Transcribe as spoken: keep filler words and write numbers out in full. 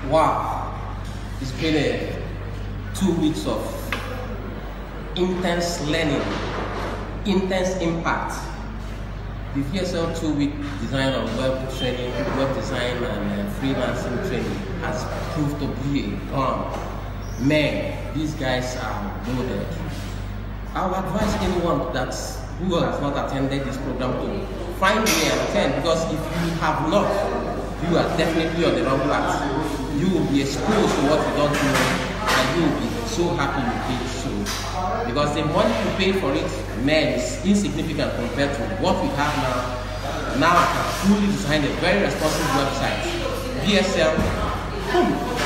Wow, it's been a two weeks of intense learning, intense impact. The V S L two-week design on web training, web design and uh, freelancing training has proved to be a bomb. Man, these guys are loaded. I would advise anyone that's who has not attended this program to find me and attend, because if you have not, you are definitely on the wrong path. You will be exposed to what you don't know, and you will be so happy you did so. Because the money you pay for it, man, is insignificant compared to what we have now. Now I can fully design a very responsive website. V S L, boom.